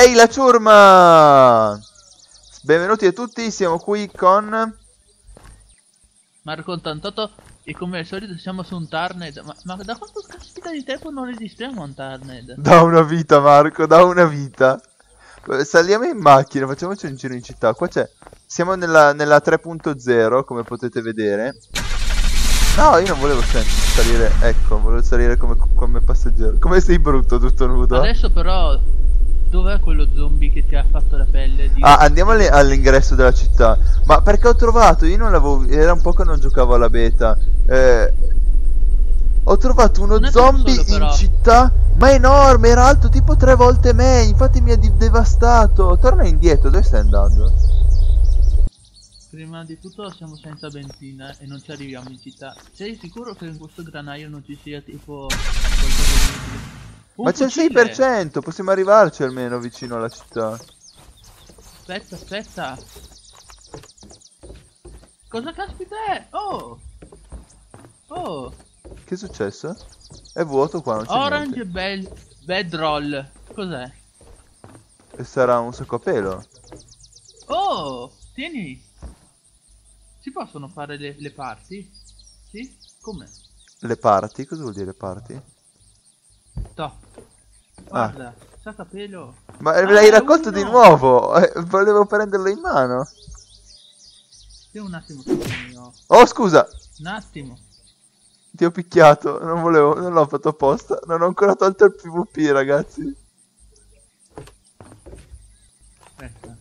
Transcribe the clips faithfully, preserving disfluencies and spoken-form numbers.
Ehi la ciurma! Benvenuti a tutti, siamo qui con Marco ottantotto e come al solito siamo su un Tarned. Ma, ma da quanto caspita di tempo non registriamo un Tarned? Da una vita Marco, da una vita. Saliamo in macchina, facciamoci un giro in città. Qua c'è, siamo nella, nella tre punto zero come potete vedere. No, io non volevo salire, ecco, volevo salire come, come passeggero. Come sei brutto, tutto nudo. Adesso però, dov'è quello zombie che ti ha fatto la pelle? Di... Ah, andiamo all'ingresso della città. Ma perché ho trovato, io non l'avevo, era un po' che non giocavo alla beta. Eh, ho trovato uno zombie solo, in città, ma enorme, era alto tipo tre volte me, infatti mi ha devastato. Torna indietro, dove stai andando? Prima di tutto siamo senza benzina e non ci arriviamo in città. Sei sicuro che in questo granaio non ci sia tipo qualcosa di... Ma c'è il sei per cento, possiamo arrivarci almeno vicino alla città. Aspetta, aspetta. Cosa caspita è? Oh! Oh! Che è successo? È vuoto qua, non c'è Orange bel bedroll. Cos'è? E sarà un sacco a pelo. Oh! Tieni! Si possono fare le, le parti? Sì? Come? Le parti? Cosa vuol dire parti? Toh. Guarda, ah. Sacapelo. Ma ah, l'hai raccolto uno. Di nuovo? Eh, volevo prenderlo in mano. Sì, un attimo. Mio. Oh, scusa. Un attimo. Ti ho picchiato. Non volevo, non l'ho fatto apposta. Non ho ancora tolto il PvP, ragazzi. Aspetta.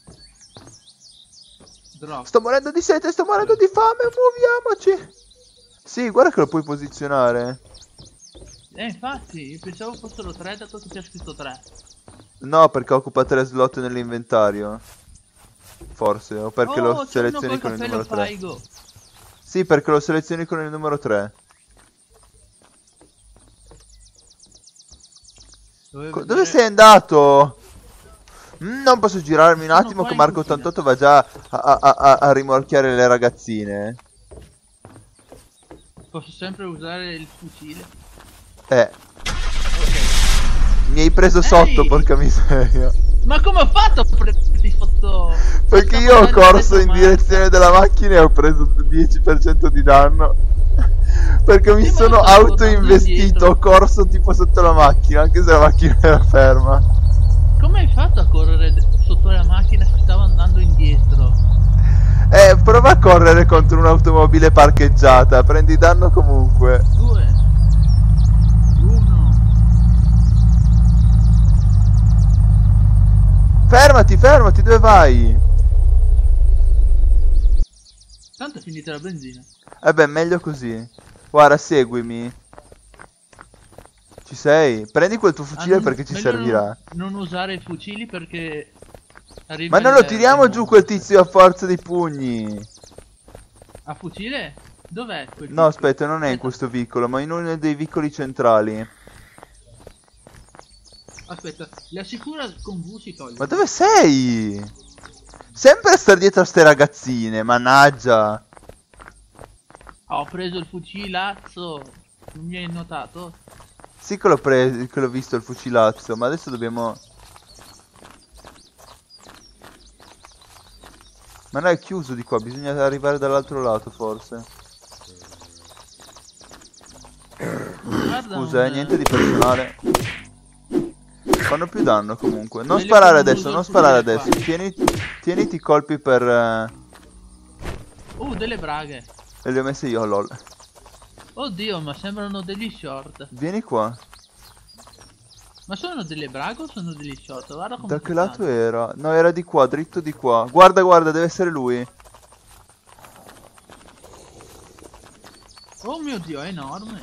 Drop. Sto morendo di sete, sto morendo di fame. Muoviamoci. Sì, guarda che lo puoi posizionare. Eh, infatti, io pensavo fossero tre, dato che c'è scritto tre. No, perché occupa tre slot nell'inventario. Forse, o perché oh, lo selezioni con il numero tre. Faigo. Sì, perché lo selezioni con il numero tre. Dove, Co dove sei andato? Mm, non posso girarmi un attimo che Marco ottantotto va già a, a, a, a rimorchiare le ragazzine. Posso sempre usare il fucile. Eh. Okay. Mi hai preso sotto, Ehi. Porca miseria. Ma come ho fatto a prenderti sotto? Perché io ho corso in direzione della macchina e ho preso dieci per cento di danno. Perché mi sono auto-investito, ho corso tipo sotto la macchina, anche se la macchina era ferma. Come hai fatto a correre sotto la macchina se stavo andando indietro? Eh, prova a correre contro un'automobile parcheggiata, prendi danno comunque. Due. Uno. Fermati, fermati, dove vai? Tanto è finita la benzina. Eh beh, meglio così. Guarda, seguimi. Ci sei? Prendi quel tuo fucile ah, non, perché ci servirà. Non, non usare i fucili perché... Ma non lo tiriamo giù quel tizio a forza dei pugni. A fucile? Dov'è quel No, aspetta, non è in questo vicolo, ma in uno dei vicoli centrali. Aspetta, le assicura con V si toglie. Ma dove sei? Sempre a star dietro a ste ragazzine, mannaggia. Ho preso il fucilazzo. Non mi hai notato? Sì che l'ho preso, che l'ho visto il fucilazzo, ma adesso dobbiamo... Ma no, è chiuso di qua, bisogna arrivare dall'altro lato forse. Guarda Scusa, un... eh, niente di personale. Fanno più danno comunque. Non Meglio sparare adesso, non sparare adesso. Tieni, tieniti i colpi per... Uh, uh delle braghe. E le ho messe io, lol. Oddio, ma sembrano degli short. Vieni qua. Ma sono delle braghe o sono degli short? Guarda come da che lato stanno. Era? No, era di qua, dritto di qua. Guarda, guarda, deve essere lui. Oh mio Dio, è enorme.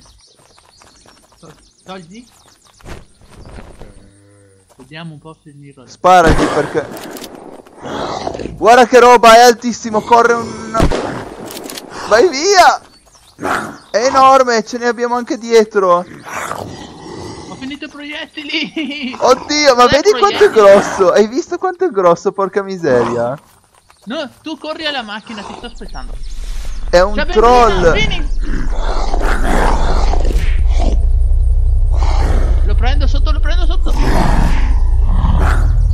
Togli. Vediamo un po' se il miro. Sparagli perché... Guarda che roba, è altissimo, corre un... Vai via! È enorme, ce ne abbiamo anche dietro. Ho finito i proiettili. Oddio, ma vedi quanto è grosso. Hai visto quanto è grosso, porca miseria. No, tu corri alla macchina, ti sto aspettando. È un C'è troll. Benzina, lo prendo sotto, lo prendo sotto.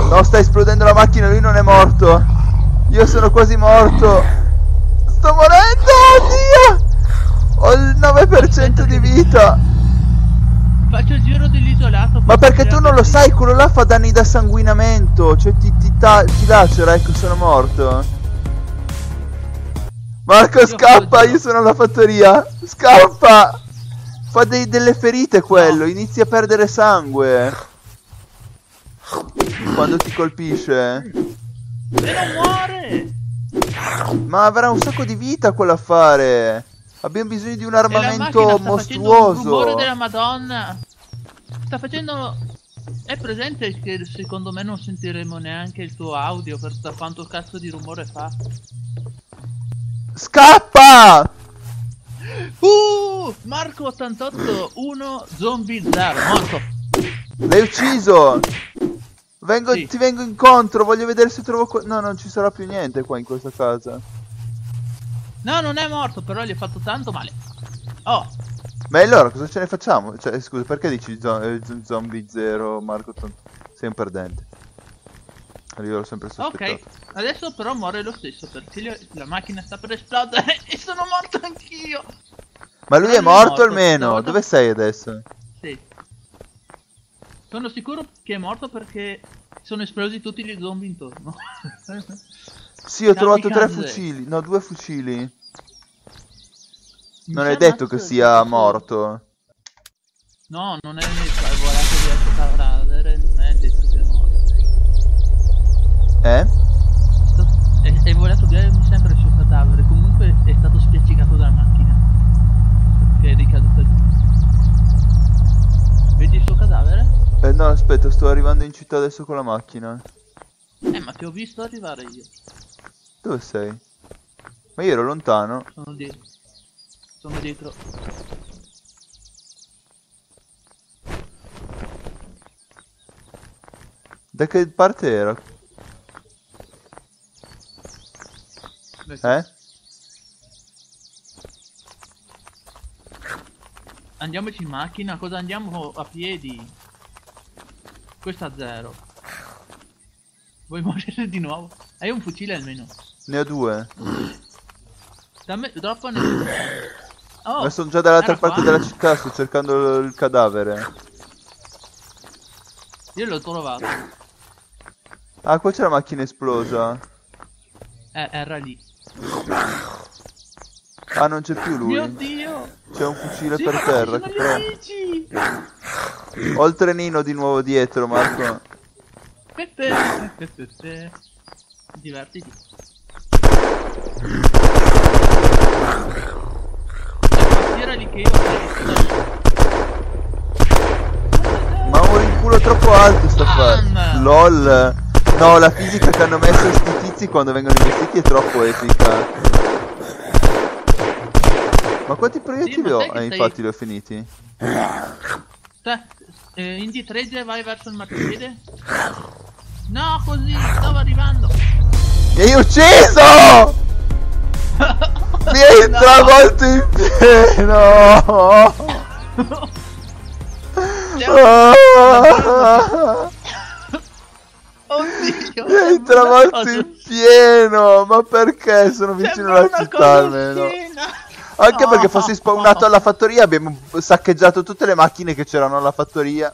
No, sta esplodendo la macchina, lui non è morto. Io sono quasi morto. Sto morendo, oddio! Ho il nove per cento di vita. Faccio il giro dell'isolato. Ma perché tu non lo sai, quello là fa danni da sanguinamento. Cioè ti, ti, ta ti lacera, ecco, sono morto. Marco, io scappa, io sono alla fattoria. Scappa. Fa dei, delle ferite quello, no. Inizia a perdere sangue quando ti colpisce. E non muore. Ma avrà un sacco di vita quell'affare. Abbiamo bisogno di un armamento mostruoso. Il rumore della Madonna. Sta facendo... È presente che secondo me non sentiremo neanche il tuo audio per quanto cazzo di rumore fa. Scappa! Uh! Marco ottantotto uno zombie zero morto. L'hai ucciso! Vengo, sì. Ti vengo incontro, voglio vedere se trovo qua... No, non ci sarà più niente qua in questa casa. No, non è morto, però gli ho fatto tanto male. Oh! Ma allora cosa ce ne facciamo? Cioè, scusa, perché dici zo eh, zombie zero, Marco? Sei un perdente. Io l'ho sempre sospettato. Ok, adesso però muore lo stesso perché la macchina sta per esplodere e sono morto anch'io. Ma lui, ah, è, morto è morto almeno? Volta... Dove sei adesso? Sì. Sono sicuro che è morto perché sono esplosi tutti gli zombie intorno. Sì, ho trovato tre fucili. No, due fucili. Non è detto che sia morto. No, non è detto, è volato via il cadavere, non è detto che è morto. Eh? È, è volato via, mi sembra, il suo cadavere. Comunque è stato spiaccicato dalla macchina. Che è ricaduta giù. Vedi il suo cadavere? Eh no, aspetta, sto arrivando in città adesso con la macchina. Eh, ma ti ho visto arrivare io. Dove sei? Ma io ero lontano. Sono dietro. Sono dietro. Da che parte era? Eh? Andiamoci in macchina, cosa andiamo a piedi? Questo a zero. Vuoi morire di nuovo? Hai un fucile almeno? Ne ho due. Dammi, droppane. Oh, ma sono già dall'altra parte della città, sto cercando il cadavere. Io l'ho trovato. Ah, qua c'è la macchina esplosa. Eh, era lì. Ah, non c'è più lui. Mio Dio! C'è un fucile sì, per terra. Che però... Ho il trenino di nuovo dietro, Marco. Pepe, pepe, pepe. Divertiti. Era lì che io... Ma un rinculo troppo alto sta fa. LOL. No, la fisica che hanno messo sti tizi quando vengono investiti è troppo epica. Ma quanti proiettili sì, ho? Eh, stai... infatti li ho finiti. Te, eh, Indy tre vai verso il marciapiede? No, così, stavo arrivando. Mi hai ucciso! Mi hai no. travolto in pieno! Oddio! Mi hai travolto in pieno! Ma perché? Sono vicino alla città almeno. Anche no. perché fossi spawnato alla fattoria abbiamo saccheggiato tutte le macchine che c'erano alla fattoria.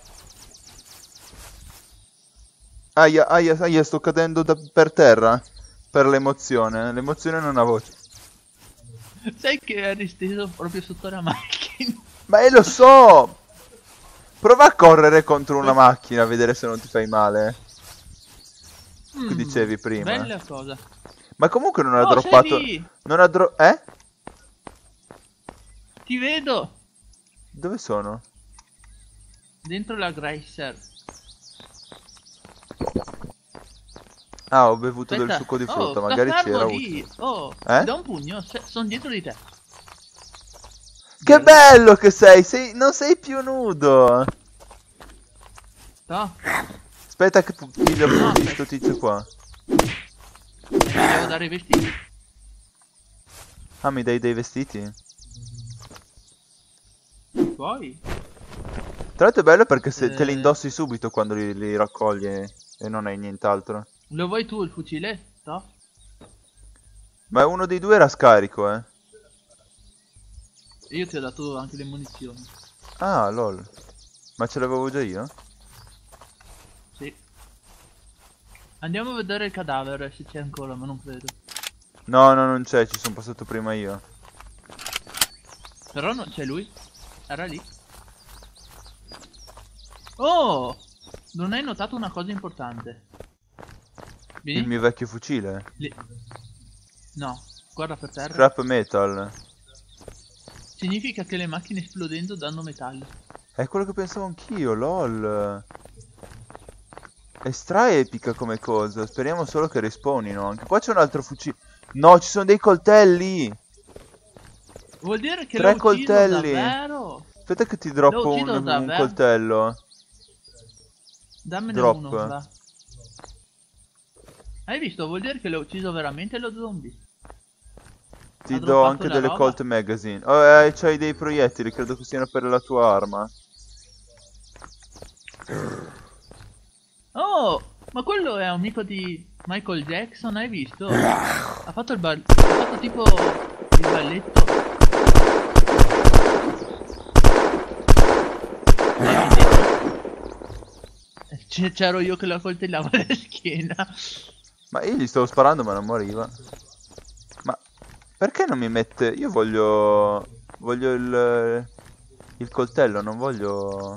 Aia, aia, aia, sto cadendo da, per terra. Per l'emozione. L'emozione non ha voce. Sai che eri steso proprio sotto la macchina? Ma io lo so! Prova a correre contro una macchina a vedere se non ti fai male. Mm, che dicevi prima. Bella cosa. Ma comunque non ha oh, droppato. Non ha dro... Eh? Ti vedo. Dove sono? Dentro la Gracer. Ah, ho bevuto Aspetta. del succo di frutta, oh, magari c'era lì. Oh, eh? da un pugno, sono dietro di te. Che bello che sei, sei non sei più nudo. No. Aspetta che piglio no, questo tizio qua. Mi devo dare i vestiti. Ah, mi dai dei vestiti? Poi? Tra l'altro è bello perché se eh... te li indossi subito quando li, li raccogli e E non hai nient'altro. Lo vuoi tu il fuciletto? Ma uno dei due era scarico, eh. E io ti ho dato anche le munizioni. Ah, lol. Ma ce l'avevo già io? Sì. Andiamo a vedere il cadavere se c'è ancora, ma non credo. No, no, non c'è, ci sono passato prima io. Però non c'è lui. Era lì. Oh! Non hai notato una cosa importante. Vieni. Il mio vecchio fucile. Lì. No, guarda per terra. Scrap metal. Significa che le macchine esplodendo danno metallo. È quello che pensavo anch'io, lol. È stra epica come cosa. Speriamo solo che respawnino anche. Qua c'è un altro fucile. No, ci sono dei coltelli. Vuol dire che Tre l'ho ucciso coltelli. davvero? Aspetta che ti droppo L'ho un, ucciso un davvero? coltello. Dammene Drop. uno, va. Hai visto? Vuol dire che l'ho ucciso veramente lo zombie. Ti Ha do droppato anche la delle roba? Colt Magazine. Oh, eh, c'hai dei proiettili, credo che siano per la tua arma. Oh, ma quello è amico di Michael Jackson, hai visto? Ha fatto il bal... ha fatto tipo il balletto. C'ero io che la coltellavo alla schiena. Ma io gli stavo sparando ma non moriva. Ma perché non mi mette... Io voglio... Voglio il... Il coltello, non voglio...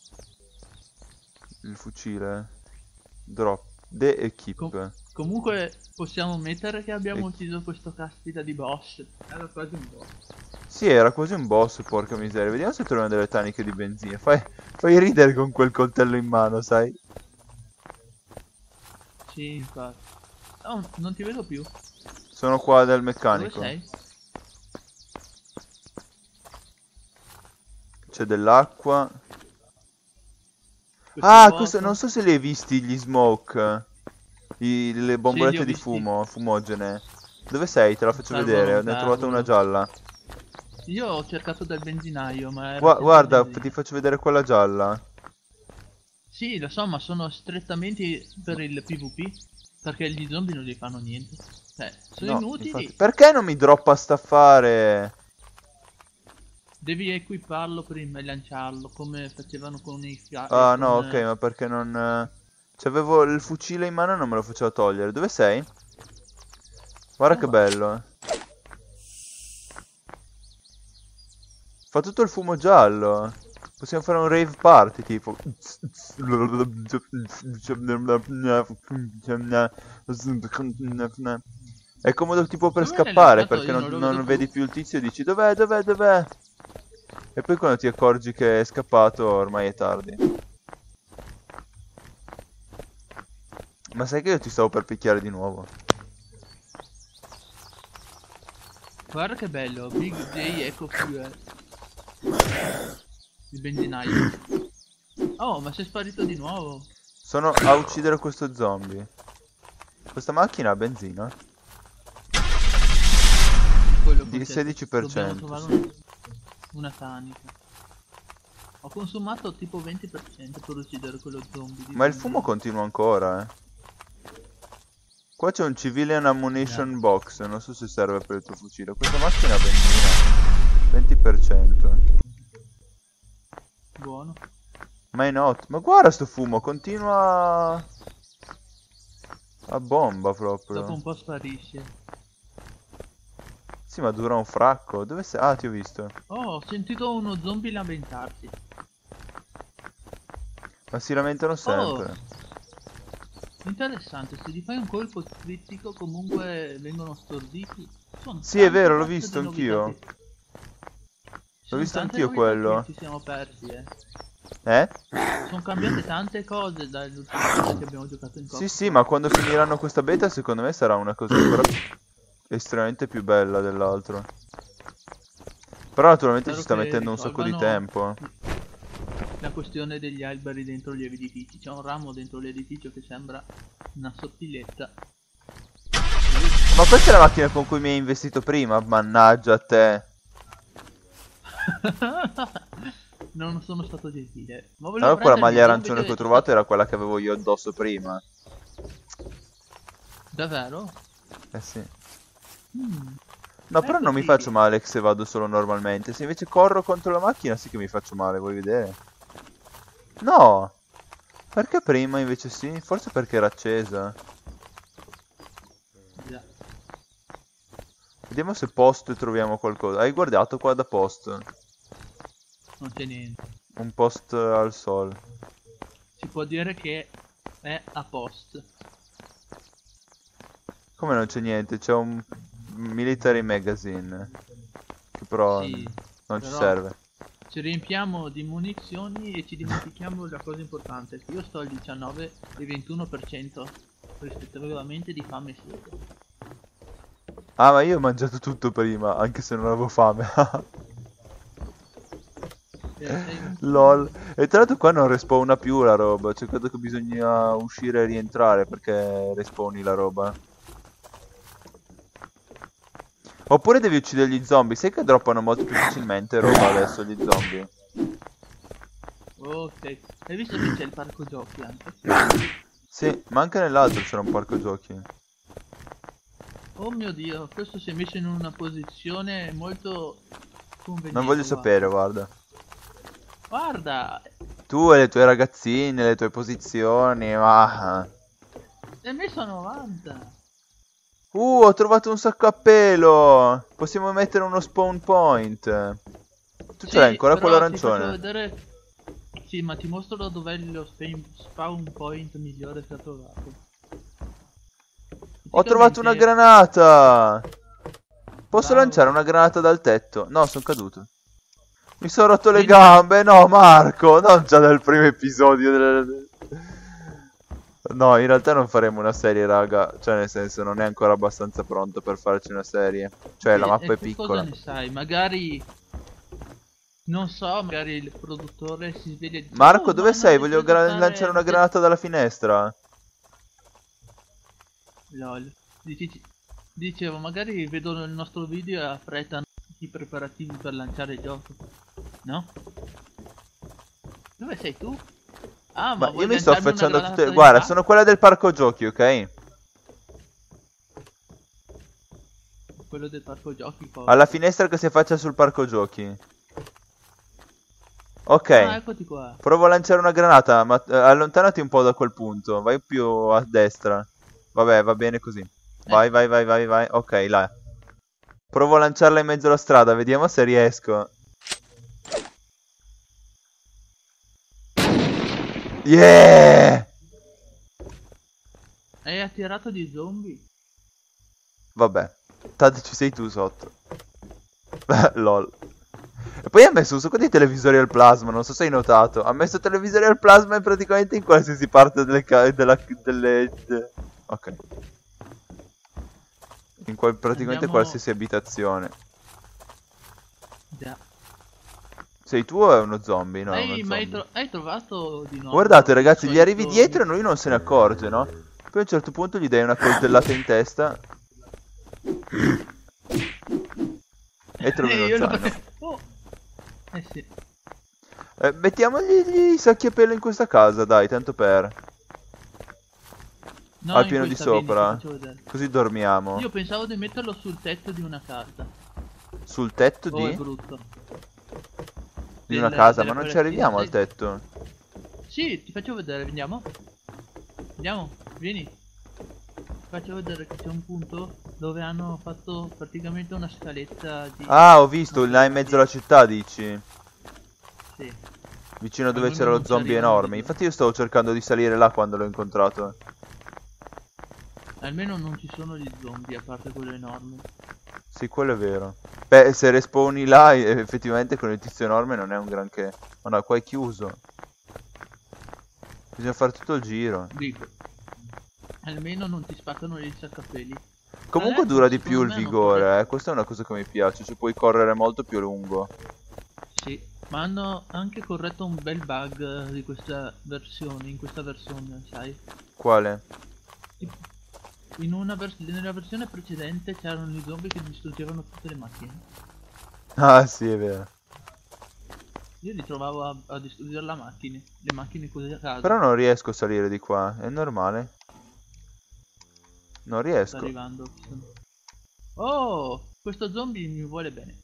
Il fucile. Drop. The equip. Com comunque possiamo mettere che abbiamo E... ucciso questo caspita di boss. Era quasi un boss. Sì, era quasi un boss, porca miseria. Vediamo se troviamo delle taniche di benzina. Fai, fai ridere con quel coltello in mano, sai? Sì, infatti. Oh, non ti vedo più. Sono qua dal meccanico. Dove sei? C'è dell'acqua. Questo Ah, vuoto? questo, non so se li hai visti gli smoke. I, le bombolette ho di visti. fumo, fumogene. Dove sei? Te la faccio Servono, vedere. Ne ho servono. trovata una gialla. Io ho cercato del benzinaio, ma era Gua- senza guarda, benzina. ti faccio vedere quella gialla. Sì, lo so, ma sono strettamente per il PvP. Perché gli zombie non gli fanno niente. Cioè, sono No, inutili. infatti- Perché non mi droppa staffare? Devi equiparlo prima e lanciarlo, come facevano con i fiati. Ah, no, ok, ma perché non... eh, C'avevo il fucile in mano e non me lo faceva togliere. Dove sei? Guarda Oh, che va. bello, eh. Fa tutto il fumo giallo. Possiamo fare un rave party, tipo. È comodo tipo per Dove l'hai scappare, lanciato? perché Io non, non lo vedo non più. vedi più il tizio e dici dov'è, dov'è, dov'è? E poi quando ti accorgi che è scappato ormai è tardi. Ma sai che io ti stavo per picchiare di nuovo? Guarda che bello, Big J Eco Fuel. Il benzinaio. Oh, ma sei sparito di nuovo. Sono a uccidere questo zombie. Questa macchina ha benzina? Quello Di con te. sedici per Dobbiamo cento, trovare sì. una, una tanica. Ho consumato tipo venti per cento per uccidere quello zombie. di Ma il benzina. fumo continua ancora, eh. Qua c'è un civilian ammunition box, non so se serve per il tuo fucile. Questa macchina ha benzina. venti per cento. Buono. Ma è not. Ma guarda sto fumo, continua a bomba proprio. Dopo un po' sparisce. Sì, ma dura un fracco. Dove sei? Ah, ti ho visto. Oh, ho sentito uno zombie lamentarsi. Ma si lamentano sempre. Interessante, se gli fai un colpo critico comunque vengono storditi. Sono Sì, è tante vero, l'ho cazzo di visto novità anch'io. che- L'ho Sono visto tante anch'io novità quello. che ci siamo persi, eh. Eh? Sono cambiate tante cose dall'ultima volta che abbiamo giocato in Sì, Coop. sì, ma quando finiranno questa beta secondo me sarà una cosa ancora estremamente più bella dell'altro. Però naturalmente Spero ci sta che mettendo un sacco di risolvano tempo. La questione degli alberi dentro gli edifici. C'è un ramo dentro l'edificio che sembra una sottiletta. Ma questa è la macchina con cui mi hai investito prima? Mannaggia a te. Non sono stato gentile. Ma volevo Allora quella prendere maglia il arancione zombie che ho che- trovato era quella che avevo io addosso prima. Davvero? Eh sì. Mm. No, però non mi Eccoti. faccio male se vado solo normalmente. Se invece corro contro la macchina sì che mi faccio male, vuoi vedere? No! Perché prima invece sì? Forse perché era accesa. Già. Vediamo se post troviamo qualcosa. Hai guardato qua da post? Non c'è niente. Un post al sol. Si può dire che è a post. Come non c'è niente? C'è un military magazine. Che però Sì, non ci però serve. ci riempiamo di munizioni e ci dimentichiamo la cosa importante, che io sto al diciannove e ventuno per cento rispettivamente di fame e sete. Ah, ma io ho mangiato tutto prima, anche se non avevo fame. Eh, sei- LOL. E tra l'altro qua non respawna più la roba. Cioè credo che bisogna uscire e rientrare perché respawni la roba. Oppure devi uccidere gli zombie. Sai che droppano molto più facilmente roba adesso gli zombie. Ok, hai visto che c'è il parco giochi anche? Sì, ma anche nell'altro c'era un parco giochi. Oh mio Dio, questo si è messo in una posizione molto conveniente. Non voglio guarda. sapere, guarda. Guarda, Tu e le tue ragazzine, le tue posizioni, ma... è messo a novanta. Uh, ho trovato un sacco a pelo! Possiamo mettere uno spawn point. Tu ce l'hai ancora quello però ti faccio arancione? vedere... Sì, ma ti mostro dov'è lo spa- spawn point migliore che ho trovato. Ho trovato una Praticamente- granata! Posso Bravo. lanciare una granata dal tetto? No, sono caduto. Mi sono rotto le Quindi- gambe, no Marco, non già dal primo episodio del... No, in realtà non faremo una serie, raga. Cioè, nel senso, non è ancora abbastanza pronto per farci una serie. Cioè, la E- mappa e è tu piccola. Cosa ne sai? Magari... Non so, magari il produttore si sveglia e dice, Marco, "Oh, dove ma sei? non Voglio dovete gra- fare lanciare una un te- granata dalla finestra. Lol. Dici- Dicevo, magari vedono il nostro video e affrettano i preparativi per lanciare il gioco. No? Dove sei tu? Ah, ma, Ma vuoi io mi sto lanciarmi una affacciando granata tutte... in Guarda, fa? sono quella del parco giochi, ok? Quello del parco giochi poi. Alla finestra che si affaccia sul parco giochi. Ok. Ah, eccoti qua. Provo a lanciare una granata, ma eh, allontanati un po' da quel punto. Vai più a destra. Vabbè, va bene così. Vai, vai, vai, vai, vai. Ok, là. Provo a lanciarla in mezzo alla strada, vediamo se riesco. Yeah! Hai attirato di zombie? Vabbè, tanto ci sei tu sotto. LOL. E poi ha messo un sacco di televisori al plasma, non so se hai notato. Ha messo televisori al plasma in praticamente in qualsiasi parte delle ca- della, delle... de- Ok. In qual- praticamente Andiamo- qualsiasi abitazione. Già. Sei tu o è uno zombie? No, è Hai, uno ma hai, zombie. tro- hai trovato di nuovo? Guardate il ragazzi, gli arrivi solito- dietro e lui non se ne accorge, no? Poi a un certo punto gli dai una coltellata in testa. E trovi Eh, uno io lo- zaino. Oh. Eh sì. Eh, mettiamogli i sacchi a pelo in questa casa, dai, tanto per. No, Al in piano di questa, vieni, ti sopra. faccio vedere. Così dormiamo. Io pensavo di metterlo sul tetto di una casa. Sul tetto Oh, è di, brutto. di una Del- casa, ma della non ci palestina, arriviamo al sai? tetto. Sì, ti faccio vedere, vediamo. Andiamo, vieni. Ti faccio vedere che c'è un punto dove hanno fatto praticamente una scaletta di... Ah, ho visto, là in mezzo alla città, dici. Sì. Vicino a dove Almeno c'era lo non ci zombie arrivano enorme. di- Infatti io stavo cercando di salire là quando l'ho incontrato. Almeno non ci sono gli zombie, a parte quello enorme. Sì, quello è vero. Beh, se respawni là, eh, effettivamente con il tizio enorme non è un granché. Ma no, qua è chiuso. Bisogna fare tutto il giro. Dico. Almeno non ti spaccano gli saccapelli. Comunque Adesso, dura di secondo più il me hanno vigore, eh. Questa è una cosa che mi piace. Cioè puoi correre molto più a lungo. Sì, ma hanno anche corretto un bel bug di questa versione, in questa versione, sai? Quale? In una vers- nella versione precedente c'erano gli zombie che distruggevano tutte le macchine. Ah, sì, è vero. Io li trovavo a, a distruggere le macchine, le macchine così a caso. Però non riesco a salire di qua, è normale. Non Sta riesco. arrivando. Oh, questo zombie mi vuole bene.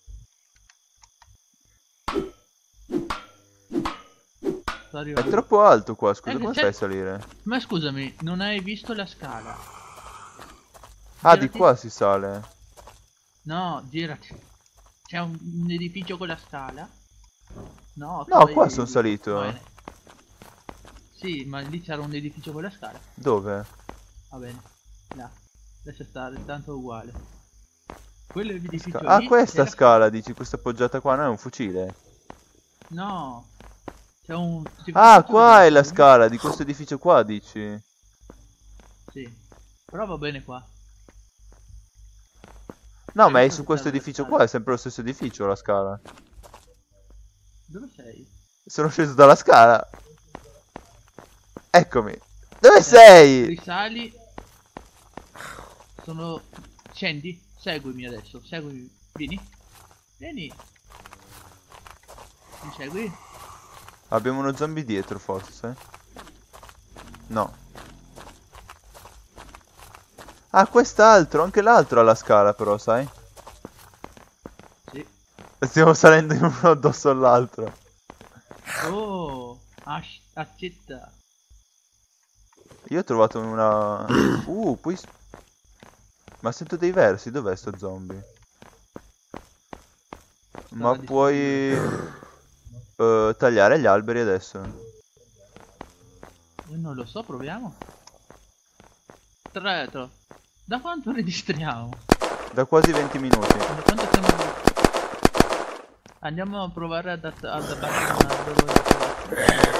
Sta È arrivando. troppo alto qua, scusa, Eh, come c'è- fai a salire? Ma scusami, non hai visto la scala? Ah, di Girati. qua si sale. No, girati. C'è un, un edificio con la scala? No, tu No, vai- qua sono salito. va bene. Sì, ma lì c'era un edificio con la scala. Dove? Va bene. Là. Lascia stare, tanto è uguale. Quello è l'edificio Sca- ah, lì, questa era- scala, dici, questa appoggiata qua, non è un fucile? No. C'è un... si Ah, fa tutto qua da- è la scala di questo edificio qua, dici? Sì. Però va bene qua. No, Cioè, ma è visto su che questo c'era le edificio scale. qua, è sempre lo stesso edificio la scala. Dove sei? Sono sceso dalla scala. Eccomi. Dove Eh, sei? Risali. Sono... Scendi. Seguimi adesso. Seguimi. Vieni. Vieni. Mi segui? Abbiamo uno zombie dietro, forse. No. Ah, quest'altro, anche l'altro ha la scala però, sai? Sì. Stiamo salendo in uno addosso all'altro. Oh. Ash- accetta. Io ho trovato una... Uh, poi... s- Ma sento dei versi, dov'è sto zombie? Ma Stava puoi... eh, tagliare gli alberi adesso. Io non lo so, proviamo. Tra l'altro, da quanto registriamo? Da quasi venti minuti. Da quanto siamo... Andiamo a provare ad, att- ad abbattere un albero.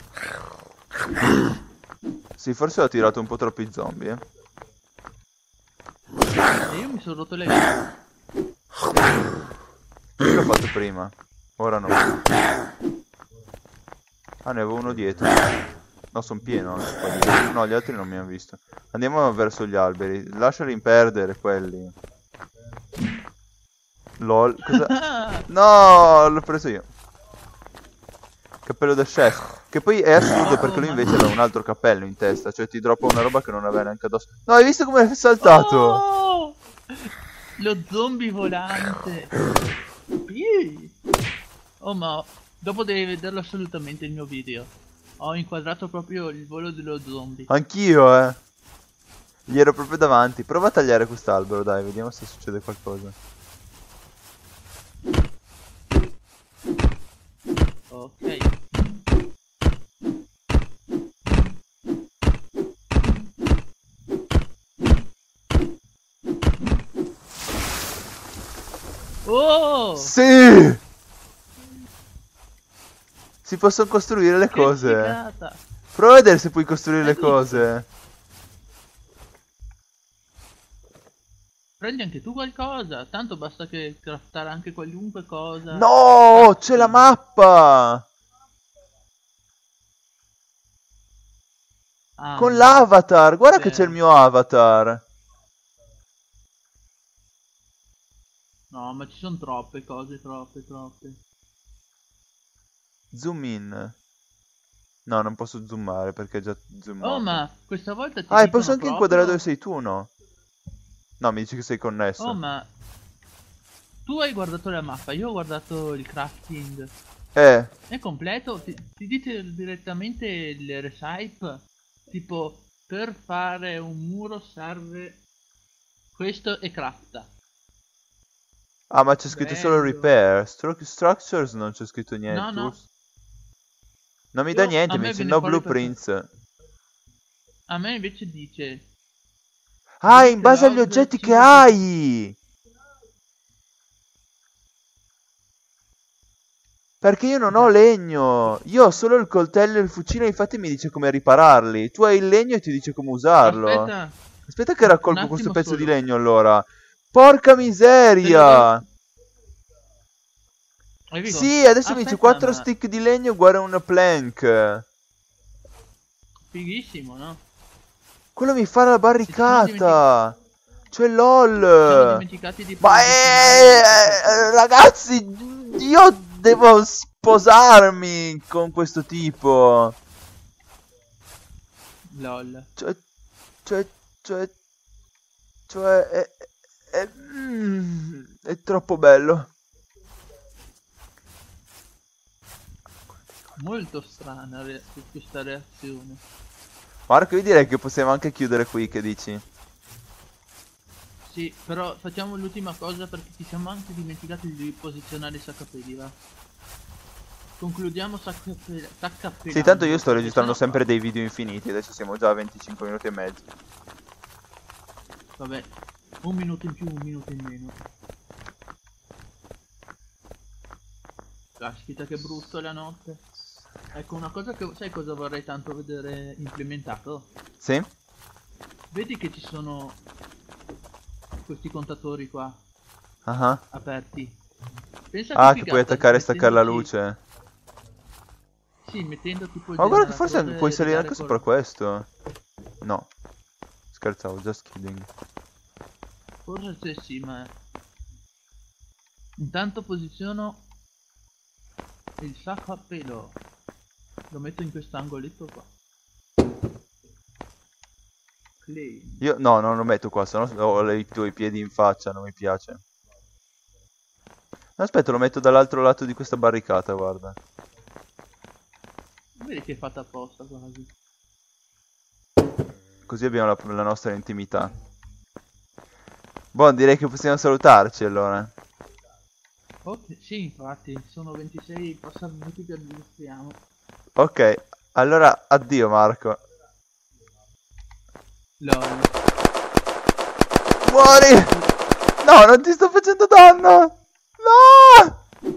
Sì, forse ho tirato un po' troppi zombie, eh. E io mi sono rotto le gambe. Io l'ho fatto prima. Ora no. Ah, ne avevo uno dietro. No, sono pieno anche qua dietro. No, gli altri non mi hanno visto. Andiamo verso gli alberi. Lasciali perdere quelli. Lol. Cosa... No, l'ho preso io. Cappello da chef. Che poi è assurdo perché lui invece aveva un altro cappello in testa. Cioè ti droppa una roba che non aveva neanche addosso. No, hai visto come è saltato? Oh! Lo zombie volante. Ih! Oh, ma dopo devi vederlo assolutamente il mio video. Ho inquadrato proprio il volo dello zombie. Anch'io, eh. Gli ero proprio davanti. Prova a tagliare quest'albero, dai, vediamo se succede qualcosa. Ok. Oh! Sì! Si possono costruire le Che cose. figata! Prova a vedere se puoi costruire Eh, le dico. cose. Prendi anche tu qualcosa, tanto basta che craftare anche qualunque cosa. No, c'è la mappa! Ah, Con l'avatar, guarda che beh. c'è il mio avatar. No, ma ci sono troppe cose, troppe, troppe. Zoom in. No, non posso zoomare perché è già zoomato. Oh, ma questa volta ti Ah, e dicono posso anche proprio... inquadrare dove sei tu, no? No, mi dici che sei connesso. Oh, ma... Tu hai guardato la mappa, io ho guardato il crafting. Eh, È completo? Ti, ti dite direttamente il recipe? Tipo, per fare un muro serve questo e crafta. ah, ma c'è scritto solo Bello. repair. Stru- structures non c'è scritto niente. No, no. Tools. Non mi dà Io- niente, a mi me dice viene no fuori blueprints. A me invece dice... Ah, in base agli Log oggetti che cinque hai! Perché io non ho legno. Io ho solo il coltello e il fucile, infatti mi dice come ripararli. Tu hai il legno e ti dice come usarlo. Aspetta, Aspetta che raccolgo un questo attimo pezzo di solo. legno allora. Porca miseria! hai visto? Sì, adesso mi dice Aspetta, quattro ma- stick di legno uguale a una plank. Fighissimo, no? Quello mi fa la barricata. Cioè Ci siamo lol. dimenticati di Ma eh, eh, ragazzi, io devo sposarmi con questo tipo. LOL. Cioè, cioè, cioè, Cioè, è, è, mm, è troppo bello. Molto strana re questa reazione. Marco, io direi che possiamo anche chiudere qui, che dici? Sì, però facciamo l'ultima cosa perché ci siamo anche dimenticati di posizionare i saccapelli, va. Concludiamo saccappellando. Sì, tanto io sto registrando sono... sempre dei video infiniti, adesso siamo già a venticinque minuti e mezzo. Vabbè, un minuto in più, un minuto in meno. Caspita che brutto la notte. Ecco, una cosa che... sai cosa vorrei tanto vedere implementato? Sì? Vedi che ci sono questi contatori qua uh-huh. aperti. Pensa ah, che, che puoi attaccare e staccare la luce. Sì, mettendo tipo il ma guarda che forse puoi salire anche col... sopra questo. No, scherzavo, just kidding. Forse sì, ma intanto posiziono il sacco a pelo. Lo metto in questo angoletto qua. Clean. Io no, non lo metto qua, sennò ho i tuoi piedi in faccia, non mi piace. No, aspetta, lo metto dall'altro lato di questa barricata, guarda. Vedi che è fatta apposta quasi. Così abbiamo la, la nostra intimità. Boh, direi che possiamo salutarci allora. Ok, sì, infatti, sono ventisei passati minuti che registriamo. Ok, allora addio Marco. Lol. Muori! No, non ti sto facendo danno! No!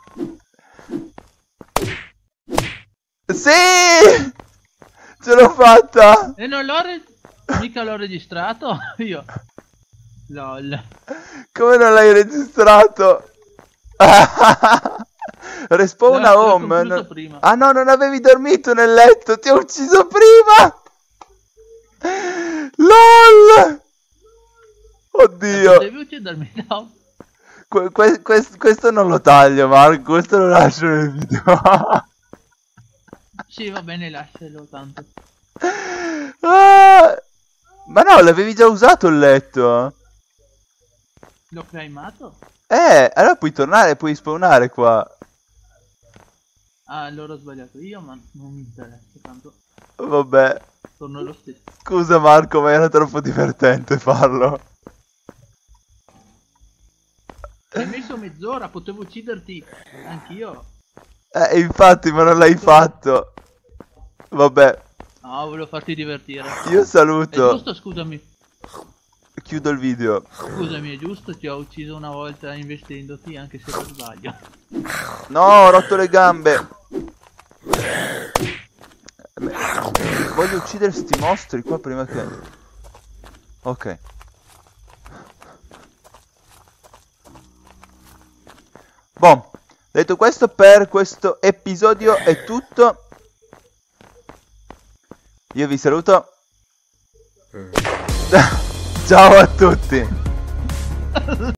Sì! Ce l'ho fatta! E non l'ho re... mica l'ho registrato io. Lol. Come non l'hai registrato? Respawna no, home. Non... prima. Ah no, non avevi dormito nel letto, ti ho ucciso prima! LOL! Oddio! Ma devi uccidermi, no? Que que quest questo non lo taglio, Marco, questo lo lascio nel video. Sì, va bene, lascialo tanto. Ah, ma no, l'avevi già usato il letto. L'ho primato? Eh, allora puoi tornare, puoi spawnare qua. Ah, allora ho sbagliato io, ma non mi interessa tanto. Vabbè. Torno lo stesso. Scusa Marco, ma era troppo divertente farlo. Hai messo mezz'ora, potevo ucciderti anch'io. Eh, infatti, ma non l'hai fatto. Vabbè. No, volevo farti divertire. Io saluto. È giusto, scusami. Chiudo il video. Scusami, è giusto, ti ho ucciso una volta investendoti, anche se per sbaglio. No, ho rotto le gambe. Voglio uccidere sti mostri qua prima che... Ok. Boh, detto questo, per questo episodio è tutto. Io vi saluto. Ciao a tutti.